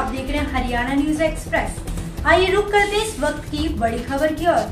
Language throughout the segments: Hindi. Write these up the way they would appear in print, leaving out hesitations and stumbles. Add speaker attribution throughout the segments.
Speaker 1: आप देख रहे हैं हरियाणा न्यूज एक्सप्रेस। आइए रुक करते हैं इस वक्त की बड़ी खबर की ओर।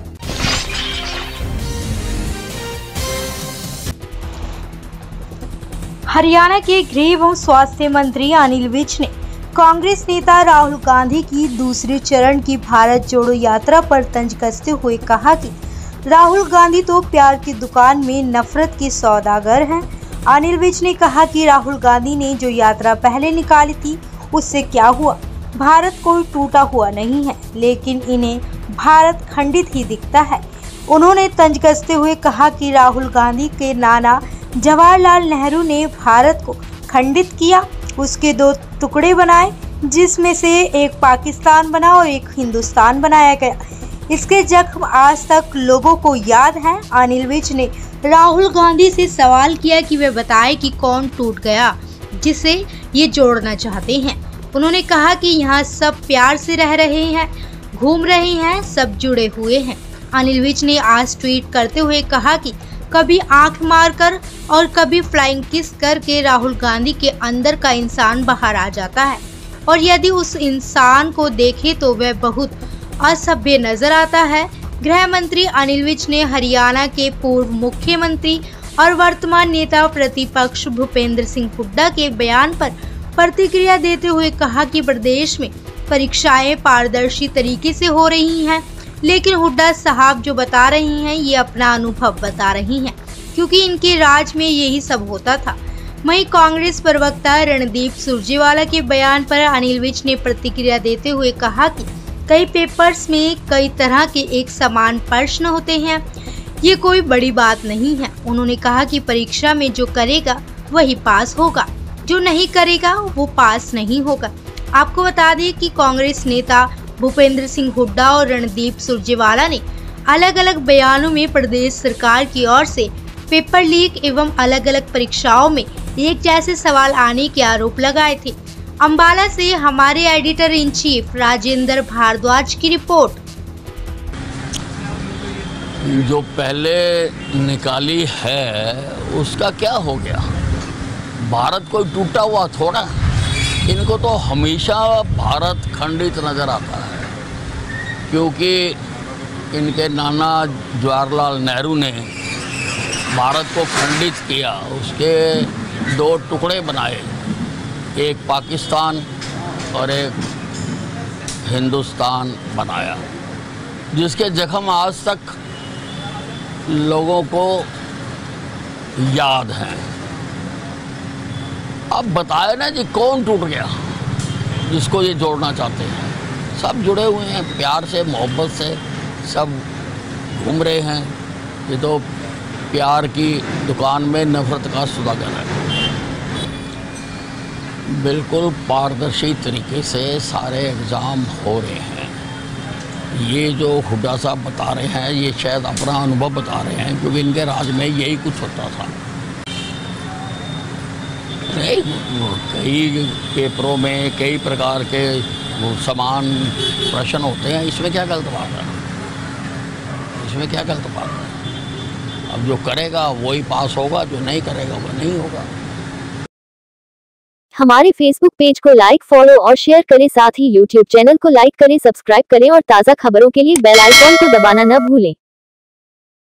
Speaker 1: हरियाणा के गृह एवं स्वास्थ्य मंत्री अनिल विज ने कांग्रेस नेता राहुल गांधी की दूसरे चरण की भारत जोड़ो यात्रा पर तंज कसते हुए कहा कि राहुल गांधी तो प्यार की दुकान में नफरत के सौदागर हैं। अनिल विज ने कहा कि राहुल गांधी ने जो यात्रा पहले निकाली थी उससे क्या हुआ। भारत कोई टूटा हुआ नहीं है, लेकिन इन्हें भारत खंडित ही दिखता है। उन्होंने तंज कसते हुए कहा कि राहुल गांधी के नाना जवाहरलाल नेहरू ने भारत को खंडित किया, उसके दो टुकड़े बनाए, जिसमें से एक पाकिस्तान बना और एक हिंदुस्तान बनाया गया। इसके जख्म आज तक लोगों को याद हैं। अनिल विज ने राहुल गांधी से सवाल किया कि वे बताएं कि कौन टूट गया जिसे ये जोड़ना चाहते हैं। उन्होंने कहा कि यहाँ सब प्यार से रह रहे हैं, घूम रहे हैं, सब जुड़े हुए हैं। अनिल विज ने आज ट्वीट करते हुए कहा कि कभी आंख मारकर और कभी फ्लाइंग किस करके राहुल गांधी के अंदर का इंसान बाहर आ जाता है, और यदि उस इंसान को देखे तो वह बहुत असभ्य नजर आता है। गृह मंत्री अनिल विज ने हरियाणा के पूर्व मुख्यमंत्री और वर्तमान नेता प्रतिपक्ष भूपेंद्र सिंह हुड्डा के बयान पर प्रतिक्रिया देते हुए कहा कि प्रदेश में परीक्षाएं पारदर्शी तरीके से हो रही हैं, लेकिन हुड्डा साहब जो बता रही हैं ये अपना अनुभव बता रही हैं, क्योंकि इनके राज में यही सब होता था। वहीं कांग्रेस प्रवक्ता रणदीप सुरजेवाला के बयान पर अनिल विज ने प्रतिक्रिया देते हुए कहा कि कई पेपर्स में कई तरह के एक समान प्रश्न होते हैं, ये कोई बड़ी बात नहीं है। उन्होंने कहा कि परीक्षा में जो करेगा वही पास होगा, जो नहीं करेगा वो पास नहीं होगा। आपको बता दें कि कांग्रेस नेता भूपेंद्र सिंह हुड्डा और रणदीप सुरजेवाला ने अलग अलग बयानों में प्रदेश सरकार की ओर से पेपर लीक एवं अलग अलग परीक्षाओं में एक जैसे सवाल आने के आरोप लगाए थे। अंबाला से हमारे editor in chief Rajendra Bhardwaj की रिपोर्ट।
Speaker 2: जो पहले निकाली है उसका क्या हो गया? भारत कोई टूटा हुआ थोड़ा, इनको तो हमेशा भारत खंडित नजर आता है, क्योंकि इनके नाना जवाहरलाल नेहरू ने भारत को खंडित किया, उसके दो टुकड़े बनाए, एक पाकिस्तान और एक हिंदुस्तान बनाया, जिसके जख्म आज तक लोगों को याद हैं। अब बताए ना जी कौन टूट गया जिसको ये जोड़ना चाहते हैं। सब जुड़े हुए हैं, प्यार से मोहब्बत से सब घूम रहे हैं। ये तो प्यार की दुकान में नफरत का सौदागर है। बिल्कुल पारदर्शी तरीके से सारे एग्ज़ाम हो रहे हैं। ये जो हुड्डा साहब बता रहे हैं ये शायद अपना अनुभव बता रहे हैं, क्योंकि इनके राज में यही कुछ होता था। कई पेपरों में कई प्रकार के समान प्रश्न होते हैं, इसमें क्या गलत बात है? इसमें क्या गलत बात है? अब जो करेगा वही पास होगा, जो नहीं करेगा वो नहीं होगा।
Speaker 3: हमारे फेसबुक पेज को लाइक, फॉलो और शेयर करें, साथ ही यूट्यूब चैनल को लाइक करें, सब्सक्राइब करें और ताज़ा खबरों के लिए बेल आइकॉन को दबाना न भूलें।